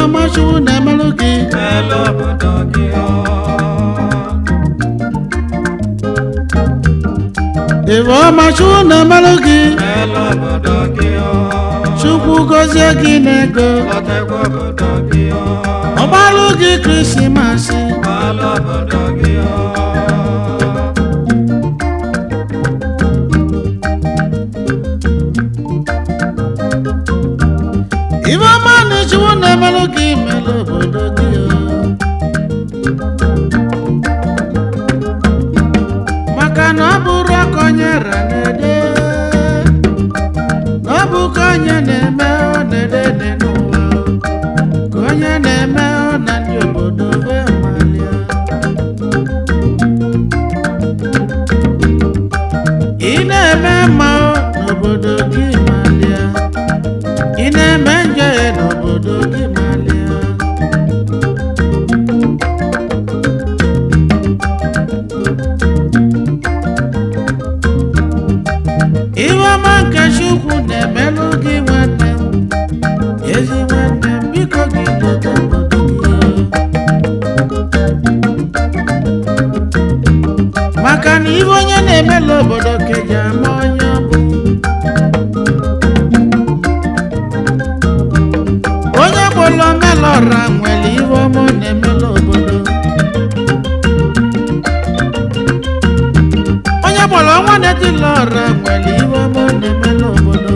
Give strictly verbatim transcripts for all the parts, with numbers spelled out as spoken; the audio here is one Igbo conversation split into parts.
Mashu Namaluki, Melo Bodogio, Evo Mashu Namaluki, Melo Bodogio, Shuku Gozia Ginego, Otego Bodogio, Obaluki Christmas, Melo Bodogio, Iva Manichu Namaluki, Melo Bodogio, Makana Burakonya Ranede, Nobu Konya Neme, Nede Nenua, Konya Neme, Nanyo Bodove Malia, Ineme Mao, Nobodogi Malia, Ineme Nje, Nobodogi Malia. Iwa manke shuku nemelugi wende, Yezi wende biko giloto bodugi. Makani iwo nye nemelo bodoke jamonyo bu. Onye bolo melo rangweli iwo mo nemelo bodo. Onye bolo wane ti lo rangweli iwo mo nemelo bodo.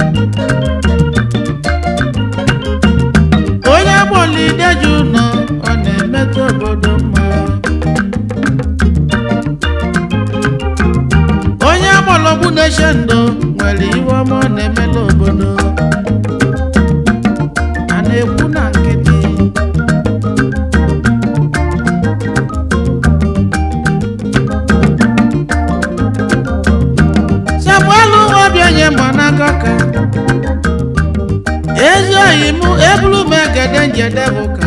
Onye boli deju no one meto bodo ma. Onye bolo bune shendo mweli iwo mo nemelo bodo. Ane kuna nkiti. Samuelu wabionye mwana kaka. Ezo imu ebulu megede njede voka.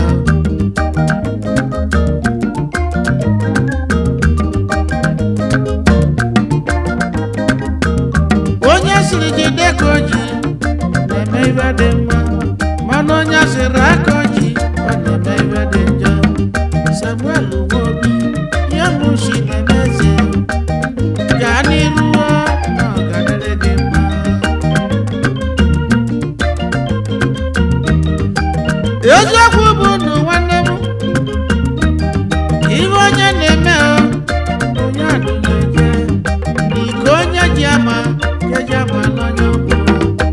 Onye siri jide koji, neme iwe dị mma. Mana onye siri aka oji, ọ na-eme iwe dị njọ. Samuel Wobi, ya mushi na-emezi. Gaa n'iru ọ, na ọ ga-adịrị gị mma. Eziokwu bụ ndụ nwanne m. Iwe onye na-eme ọ, onye adụghị eje. Iko onye ji ama, ka eji ama n'onye ọ bụ.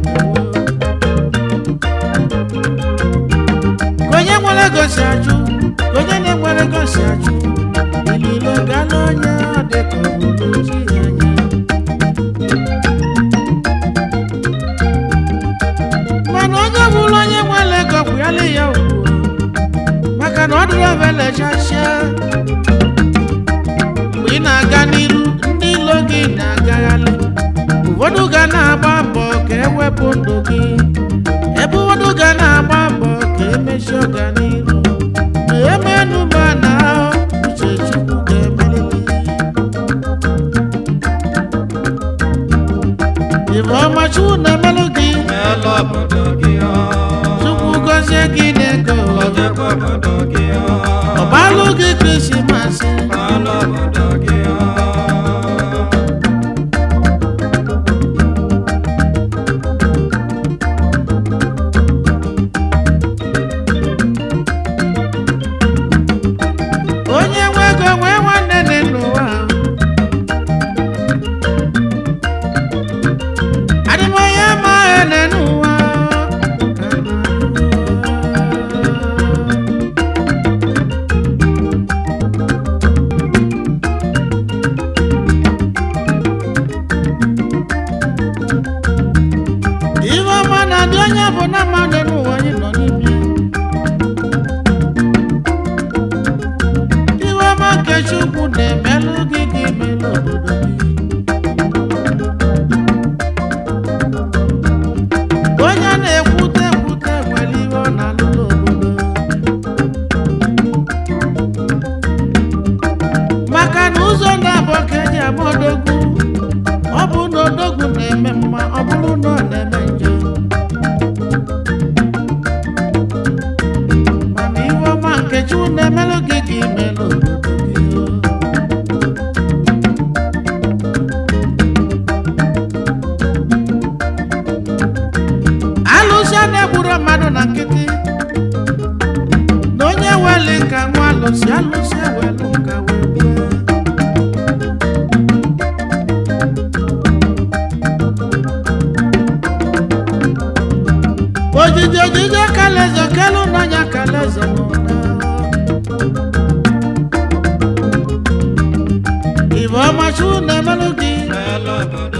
Ka onye nwere gosi achụ, ka onye na-enwere gosi achụ. Ililo gala onye ọ dị ka obodo ji anya. Mana onye bụrụ onye nwere ego kwụyala ya ugwu, maka na ọ dịrị ovele chachia. Mgbe ị na-aga n'iru, ndị ilo gị na-agaghalị. Ụfọdụ ga na-agba mbọ ka ewepụ ndụ gị, ebe ụfọdụ ga na-agba mbọ ka emesi ọganiru. Ma emenu ma na uche Chukwu ga-emelili. Ife ọma Chukwu na-emelụ gị, Melo Bodogio, Chukwu gọzie gị n'ego. Otego Bodogio, Ọbalụ gị Krismas, Melo Bodogio, nọ na nkịtị na onye weli nka nwa alụsị alụsị ewelu nka wee gbue. Ojije ojije kalezo kelu n'anya kalezo n'ụna Ivo machu na-emelụ gị